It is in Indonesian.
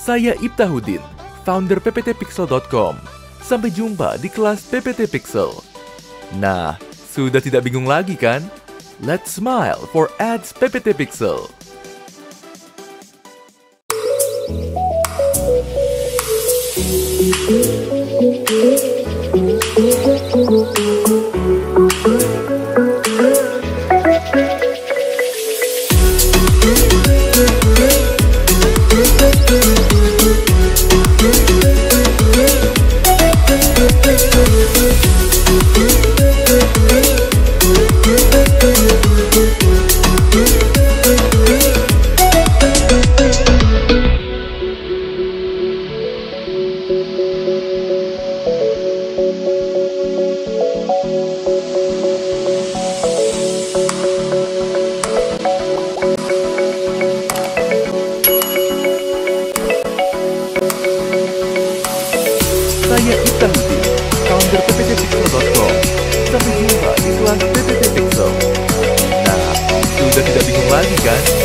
Saya Iftahudin, founder pptpixel.com. Sampai jumpa di kelas PPT Pixel. Nah, sudah tidak bingung lagi kan? Let's smile for ads PPT Pixel. Saya Iftahudin, founder pptpixel.com. Sampai jumpa di kelas PPT Pixel. Nah, sudah tidak bingung lagi kan?